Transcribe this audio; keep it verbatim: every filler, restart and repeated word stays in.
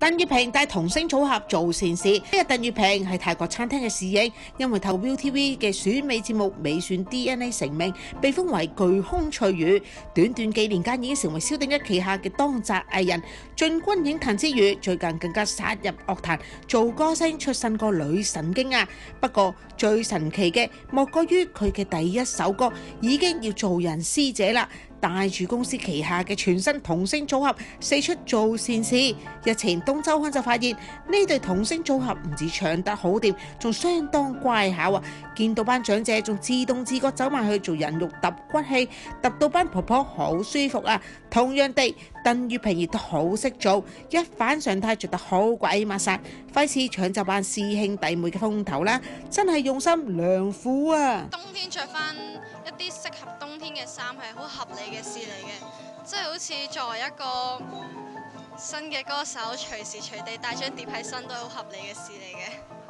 鄧月平帶童星組合做善事。呢日鄧月平係泰國餐廳嘅侍應，因為透過 Viu T V 嘅選美節目《美選 D N A》成名，被封為巨胸翠羽。短短幾年間已經成為蕭定一旗下嘅當紮藝人，進軍影壇之餘，最近更加殺入樂壇做歌星，出新歌《女神經》啊！不過最神奇嘅莫過於佢嘅第一首歌已經要做人師姐啦。帶住公司旗下嘅全新童星組合四出做善事。日前東周刊就發現呢對童星組合唔止唱得好掂，仲相當乖巧啊！見到班長者仲自動自覺走埋去做人肉揼骨氣，揼到班婆婆好舒服啊！同樣地，鄧月平亦都好識做，一反常態着得好鬼抹殺，費事搶走班師兄弟妹嘅風頭啦！真係用心良苦啊！ 冬天着翻一啲適合冬天嘅衫係好合理嘅事嚟嘅，即係好似作為一個新嘅歌手，隨時隨地帶張碟喺身都係好合理嘅事嚟嘅。